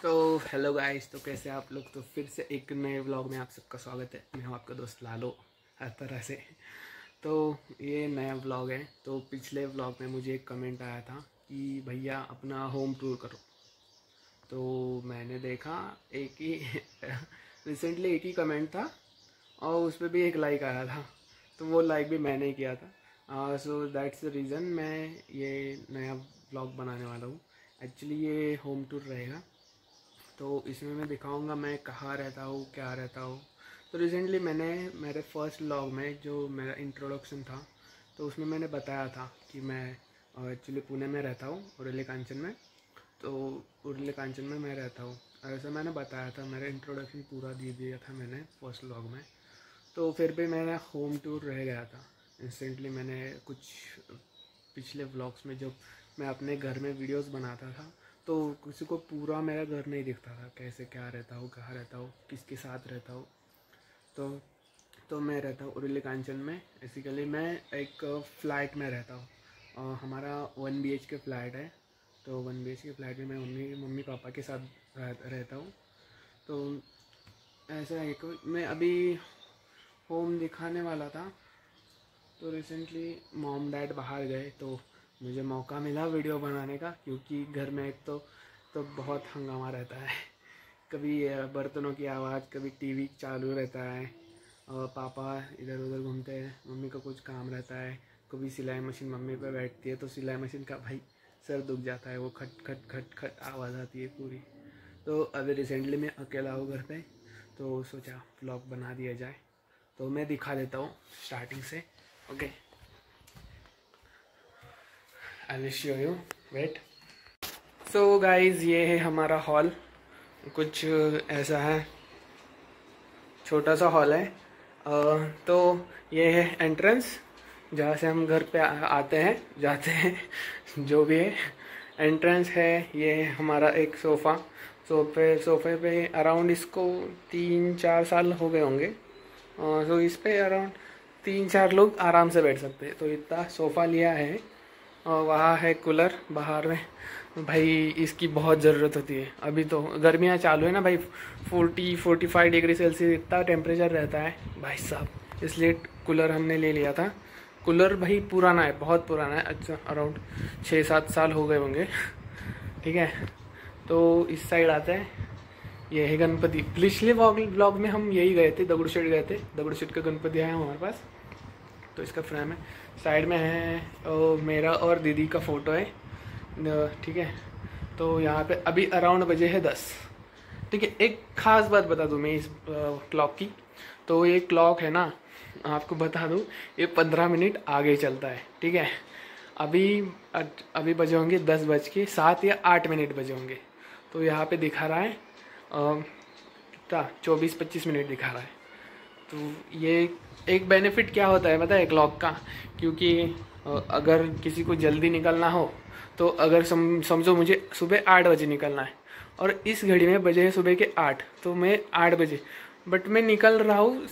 तो hello guys, तो कैसे आप लोग। तो फिर से एक नए व्लॉग में आप सबका स्वागत है। मैं हूँ आपका दोस्त लालो हर तरह से। तो ये नया व्लॉग है। तो पिछले व्लॉग में मुझे एक कमेंट आया था कि भैया अपना होम टूर करो। तो मैंने देखा एक ही रिसेंटली एक ही कमेंट था और उस पर भी एक लाइक आया था। तो वो लाइक भी मैंने ही किया था। सो दैट्स द रीज़न मैं ये नया व्लॉग बनाने वाला हूँ। एक्चुअली ये होम टूर रहेगा। तो इसमें मैं दिखाऊंगा मैं कहाँ रहता हूँ, क्या रहता हूँ। तो रिसेंटली मैंने मेरे फर्स्ट व्लॉग में जो मेरा इंट्रोडक्शन था तो उसमें मैंने बताया था कि मैं एक्चुअली पुणे में रहता हूँ, उरले कांचन में। तो उरले कांचन में मैं रहता हूँ, ऐसा मैंने बताया था। मेरा इंट्रोडक्शन पूरा दे दिया था मैंने फर्स्ट व्लॉग में। तो फिर भी मेरा होम टूर रह गया था। इंस्टेंटली मैंने कुछ पिछले व्लॉग्स में जब मैं अपने घर में वीडियोस बनाता था तो किसी को पूरा मेरा घर नहीं दिखता था, कैसे क्या रहता हूँ, कहाँ रहता हूँ, किसके साथ रहता हूँ। तो मैं रहता हूँ उरली कांचन में। बेसिकली मैं एक फ्लैट में रहता हूँ और हमारा 1 BHK फ्लैट है। तो 1 BHK फ्लैट में मैं मम्मी पापा के साथ रहता हूँ। तो ऐसा है कि मैं अभी होम दिखाने वाला था। तो रिसेंटली मॉम डैड बाहर गए तो मुझे मौका मिला वीडियो बनाने का, क्योंकि घर में एक तो बहुत हंगामा रहता है। कभी बर्तनों की आवाज़, कभी टीवी चालू रहता है और पापा इधर उधर घूमते हैं, मम्मी को कुछ काम रहता है। कभी सिलाई मशीन मम्मी पे बैठती है तो सिलाई मशीन का भाई सर दुख जाता है, वो खट खट खट खट आवाज़ आती है पूरी। तो अभी रिसेंटली मैं अकेला हूँ घर पे, तो सोचा व्लॉग बना दिया जाए। तो मैं दिखा देता हूँ स्टार्टिंग से। Okay, I will show you, wait. So guys, ये है हमारा हॉल। कुछ ऐसा है, छोटा सा हॉल है। तो ये है एंट्रेंस जहाँ से हम घर पे आते हैं जाते हैं जो भी है। एंट्रेंस है। ये है हमारा एक सोफे पे अराउंड इसको 3-4 साल हो गए होंगे। तो इस पे अराउंड 3-4 लोग आराम से बैठ सकते हैं। तो इतना सोफ़ा लिया है। और वहाँ है कूलर बाहर में। भाई इसकी बहुत ज़रूरत होती है। अभी तो गर्मियाँ चालू है ना भाई, 40-45 डिग्री सेल्सियस इतना टेम्परेचर रहता है भाई साहब, इसलिए कूलर हमने ले लिया था। कूलर भाई पुराना है, बहुत पुराना है। अच्छा, अराउंड 6-7 साल हो गए होंगे। ठीक है, तो इस साइड आते हैं। ये है गणपति। पिछले व्लॉग में हम यही गए थे, दगड़ूशेठ गए थे। दगड़ूशेठ का गणपति है हमारे पास। तो इसका फ्रेम है, साइड में है मेरा और दीदी का फ़ोटो है। ठीक है, तो यहाँ पे अभी अराउंड बजे है 10। ठीक है, एक ख़ास बात बता दूँ मैं इस क्लॉक की। तो ये क्लॉक है ना, आपको बता दूँ, ये 15 मिनट आगे चलता है। ठीक है, अभी अभी बजे होंगे 10:07 या 8 मिनट बजे होंगे। तो यहाँ पे दिखा रहा है कितना 24-25 मिनट दिखा रहा है। तो ये एक बेनिफिट क्या होता है पता है क्लॉक का, क्योंकि अगर किसी को जल्दी निकलना हो तो अगर समझो मुझे सुबह 8 बजे निकलना है और इस घड़ी में बजे है सुबह के 8, तो मैं 8 बजे, बट मैं निकल रहा हूँ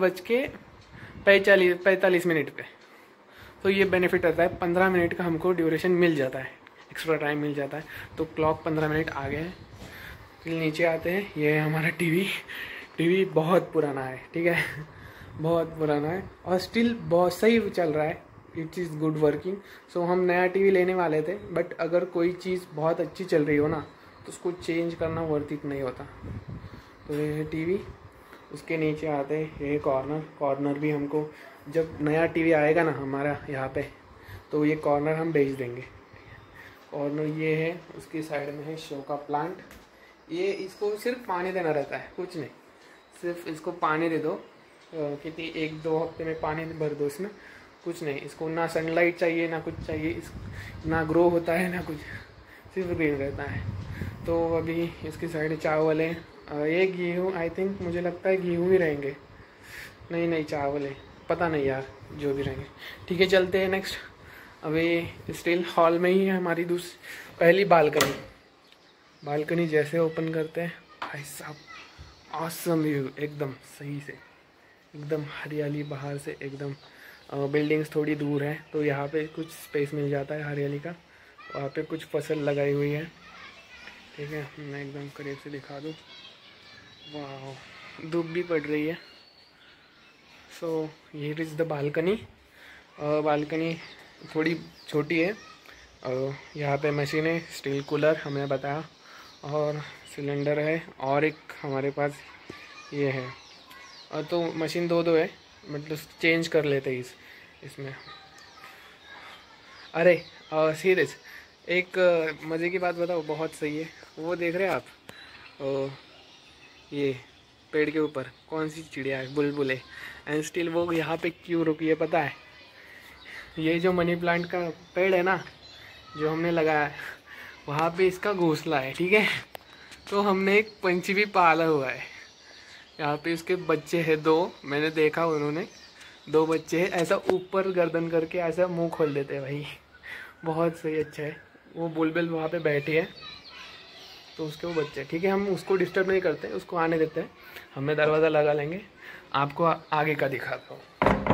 7:45 मिनट पे। तो ये बेनिफिट रहता है, 15 मिनट का हमको ड्यूरेशन मिल जाता है, एक्स्ट्रा टाइम मिल जाता है। तो क्लॉक 15 मिनट आगे है। फिर नीचे आते हैं, ये है हमारा टीवी बहुत पुराना है। ठीक है, बहुत पुराना है और स्टिल बहुत सही चल रहा है। It is good working. So हम नया टीवी लेने वाले थे, बट अगर कोई चीज़ बहुत अच्छी चल रही हो ना तो उसको चेंज करना वर्थ इट नहीं होता। तो ये है टीवी। उसके नीचे आते हैं, ये कॉर्नर भी हमको जब नया टीवी आएगा ना हमारा यहाँ पे, तो ये कॉर्नर हम बेच देंगे। कॉर्नर ये है, उसकी साइड में है शो का प्लांट। ये इसको सिर्फ पानी देना रहता है, कुछ नहीं, सिर्फ इसको पानी दे दो। कितनी 1-2 हफ्ते में पानी भर दो इसमें, कुछ नहीं। इसको ना सनलाइट चाहिए ना कुछ चाहिए, ना ग्रो होता है ना कुछ, सिर्फ ग्रीन रहता है। तो अभी इसकी साइड चावल है। ये गेहूँ, आई थिंक मुझे लगता है गेहूँ ही रहेंगे। नहीं चावल है, पता नहीं यार, जो भी रहेंगे। ठीक है, चलते हैं नेक्स्ट। अभी स्टिल हॉल में ही है हमारी पहली बालकनी जैसे ओपन करते हैं भाई साहब, ऑसम व्यू, एकदम सही से, एकदम हरियाली बाहर से एकदम। बिल्डिंग्स थोड़ी दूर है तो यहाँ पे कुछ स्पेस मिल जाता है हरियाली का। वहाँ पे कुछ फसल लगाई हुई है। ठीक है, मैं एकदम करीब से दिखा दूँ। वाह, धूप भी पड़ रही है। So here is the balcony. Balcony थोड़ी छोटी है। यहाँ पे मशीन है, स्टील कूलर हमने बताया, और सिलेंडर है, और एक हमारे पास ये है। तो मशीन दो है, मतलब चेंज कर लेते हैं इसमें। अरे सीरियस, एक मज़े की बात बताओ, बहुत सही है। वो देख रहे हैं आप, ये पेड़ के ऊपर कौन सी चिड़िया है? बुलबुल है। एंड स्टिल वो यहाँ पे क्यों रुकी है पता है? ये जो मनी प्लांट का पेड़ है ना, जो हमने लगाया है, वहाँ पे इसका घोंसला है, ठीक है। तो हमने एक पंछी भी पाला हुआ है। यहाँ पे इसके बच्चे हैं 2, मैंने देखा उन्होंने 2 बच्चे हैं। ऐसा ऊपर गर्दन करके ऐसा मुंह खोल देते हैं भाई, बहुत सही, अच्छा है। वो बुलबुल वहाँ पे बैठी है, तो उसके वो बच्चे, ठीक है, हम उसको डिस्टर्ब नहीं करते, उसको आने देते हैं। हमें दरवाज़ा लगा लेंगे, आपको आगे का दिखाता हूँ।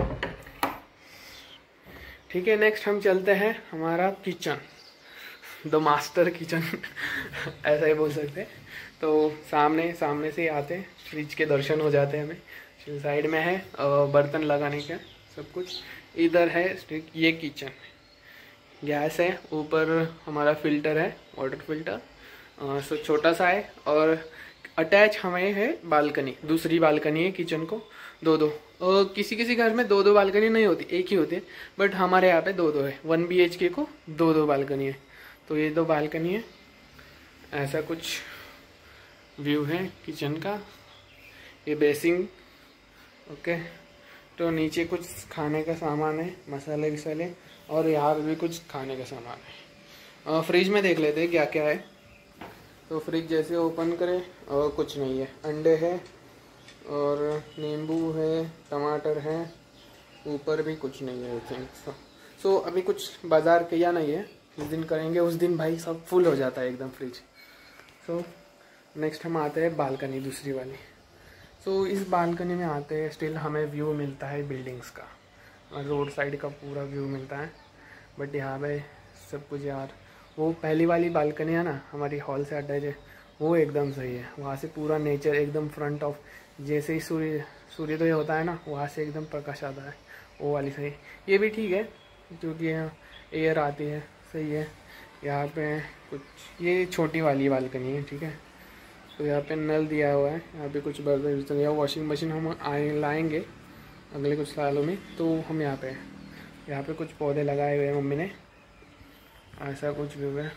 ठीक है, नेक्स्ट हम चलते हैं हमारा किचन, द मास्टर किचन ऐसा ही बोल सकते हैं। तो सामने से आते हैं, फ्रिज के दर्शन हो जाते हैं हमें। साइड में है बर्तन लगाने का सब कुछ। इधर है ये किचन, गैस है, ऊपर हमारा फिल्टर है, वाटर फिल्टर। सो छोटा सा है, और अटैच हमें है बालकनी, दूसरी बालकनी है किचन को, 2 किसी किसी घर में 2 बालकनी नहीं होती, एक ही होती है, बट हमारे यहाँ पे 2 है। 1 BHK को 2 बालकनी है। तो ये 2 बालकनी है, ऐसा कुछ व्यू है किचन का। ये बेसिंग, ओके। तो नीचे कुछ खाने का सामान है, मसाले विसाले, और यहाँ भी कुछ खाने का सामान है। फ्रिज में देख लेते हैं क्या क्या है। तो फ्रिज जैसे ओपन करें, और कुछ नहीं है, अंडे है, और नींबू है, टमाटर है, ऊपर भी कुछ नहीं है, आई थिंक सो। अभी कुछ बाजार किया नहीं है, जिस दिन करेंगे उस दिन भाई सब फुल हो जाता है एकदम फ्रिज। सो नेक्स्ट हम आते हैं बालकनी, दूसरी वाली। सो इस बालकनी में आते हैं, स्टिल हमें व्यू मिलता है बिल्डिंग्स का, रोड साइड का पूरा व्यू मिलता है। बट यहाँ पे सब कुछ यार, वो पहली वाली बालकनी है ना हमारी हॉल से अटैच है, वो एकदम सही है। वहाँ से पूरा नेचर एकदम फ्रंट ऑफ, जैसे ही सूर्योदय होता है ना, वहाँ से एकदम प्रकाश आता है, वो वाली सही। ये भी ठीक है, क्योंकि एयर आती है, सही है। यहाँ पे कुछ, ये छोटी वाली बालकनी है, ठीक है। तो यहाँ पे नल दिया हुआ है, यहाँ पे कुछ बर्तन या वॉशिंग मशीन हम लाएंगे अगले कुछ सालों में, तो हम यहाँ पे कुछ पौधे लगाए हुए हैं मम्मी ने, ऐसा कुछ व्यू है।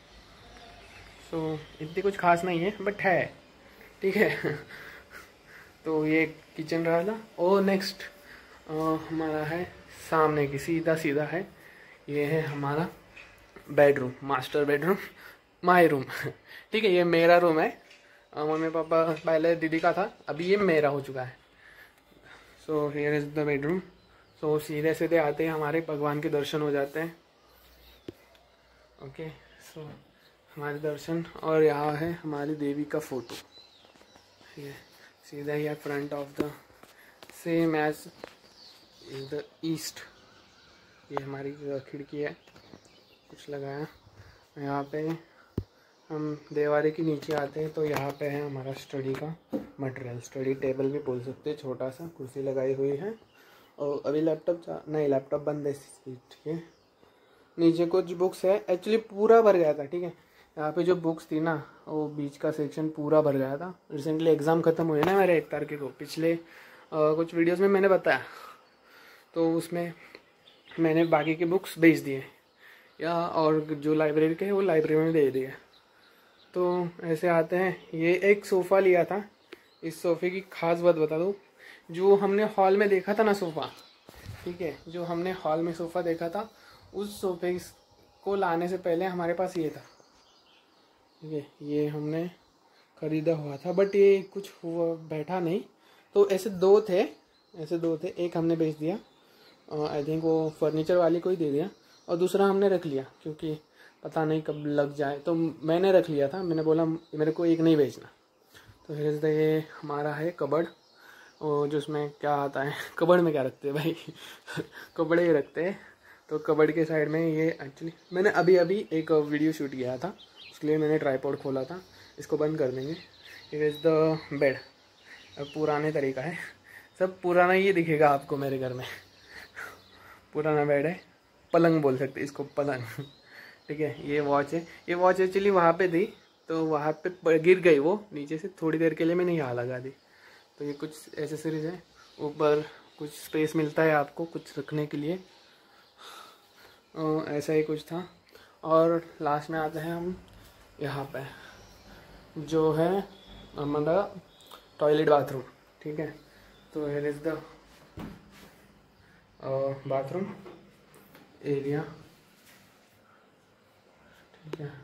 सो इतनी कुछ खास नहीं है, बट है, ठीक है। तो ये किचन रहा था। और नेक्स्ट हमारा है सामने की, सीधा है, ये है हमारा bedroom, master bedroom, my room ठीक है। ये मेरा रूम है, मम्मी पापा पहले दीदी का था, अभी ये मेरा हो चुका है। So here is the bedroom. So सीधे आते हैं, हमारे भगवान के दर्शन हो जाते हैं, ओके। सो हमारे दर्शन, और यहाँ है हमारी देवी का फोटो, ये सीधा ही है front of the same edge is the east. ये हमारी खिड़की है, कुछ लगाया। यहाँ पे हम देवारी के नीचे आते हैं, तो यहाँ पे है हमारा स्टडी का मटेरियल, स्टडी टेबल भी बोल सकते हैं, छोटा सा कुर्सी लगाई हुई है। और अभी लैपटॉप बंद है, ठीक है। नीचे कुछ बुक्स है, एक्चुअली पूरा भर गया था, ठीक है। यहाँ पे जो बुक्स थी ना, वो बीच का सेक्शन पूरा भर गया था। रिसेंटली एग्ज़ाम ख़त्म हुए ना मेरे 1 तारीख को, पिछले कुछ वीडियोस में मैंने बताया, तो उसमें मैंने बाकी के बुक्स भेज दिए, या और जो लाइब्रेरी के हैं वो लाइब्रेरी में दे दिए। तो ऐसे आते हैं, ये एक सोफ़ा लिया था। इस सोफ़े की खास बात बता दूँ, जो हमने हॉल में देखा था ना सोफ़ा, ठीक है, जो हमने हॉल में सोफ़ा देखा था, उस सोफ़े को लाने से पहले हमारे पास ये था, ठीक है। ये हमने ख़रीदा हुआ था, बट ये कुछ हुआ बैठा नहीं, तो ऐसे 2 थे, एक हमने बेच दिया, आई थिंक वो फर्नीचर वाली को ही दे दिया, और दूसरा हमने रख लिया, क्योंकि पता नहीं कब लग जाए, तो मैंने रख लिया था। मैंने बोला मेरे को एक नहीं बेचना। तो फिर ये हमारा है कबर्ड, और जो उसमें क्या आता है, कबर्ड में क्या रखते हैं भाई कपड़े ही रखते हैं। तो कबर्ड के साइड में ये, एक्चुअली मैंने अभी एक वीडियो शूट किया था, उसके लिए मैंने ट्राईपॉड खोला था। इसको बंद कर देंगे। It is the bed. अब पुराने तरीका है, सब पुराना ही दिखेगा आपको मेरे घर में। पुराना बेड है, पलंग बोल सकते इसको, पलंग। ठीक है, ये वॉच है। ये वॉच एक्चुअली वहाँ पे थी, तो वहाँ पे गिर गई वो नीचे से, थोड़ी देर के लिए मैंने यहाँ लगा दी। तो ये कुछ एसेसरीज है। ऊपर कुछ स्पेस मिलता है आपको कुछ रखने के लिए, ऐसा ही कुछ था। और लास्ट में आते हैं हम यहाँ पे, जो है हमारा टॉयलेट बाथरूम। ठीक है, तो here is the bathroom area. ठीक है,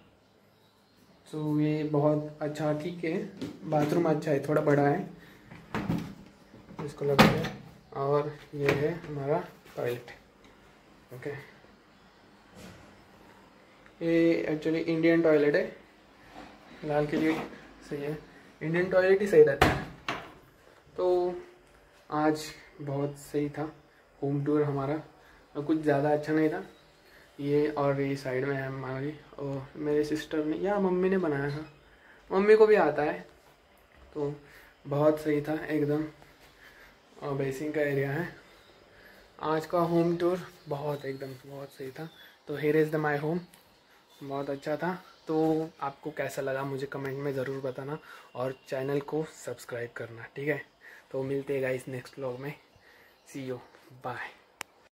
सो ये बहुत अच्छा, ठीक है, बाथरूम अच्छा है, थोड़ा बड़ा है, इसको लगा है। और ये है हमारा टॉयलेट। ओके, ये एक्चुअली इंडियन टॉयलेट है, फिलहाल के लिए सही है, इंडियन टॉयलेट ही सही रहता है। तो आज बहुत सही था होम टूर हमारा, कुछ ज़्यादा अच्छा नहीं था ये। और ये साइड में है हमारी, और मेरे सिस्टर ने या मम्मी ने बनाया था, मम्मी को भी आता है। तो बहुत सही था एकदम, और बेसिंग का एरिया है। आज का होम टूर बहुत एकदम बहुत सही था। तो here is the my home, बहुत अच्छा था। तो आपको कैसा लगा मुझे कमेंट में ज़रूर बताना, और चैनल को सब्सक्राइब करना। ठीक है, तो मिलते हैं गाइस नेक्स्ट व्लॉग में। See you, bye.